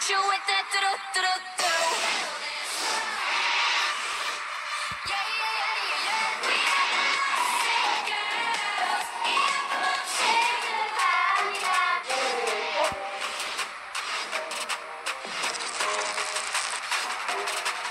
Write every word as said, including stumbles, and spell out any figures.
you with that do do do do. Yeah, yeah, yeah, yeah. We are the Blackpink girls. 이름은 쉐이크가 아니라.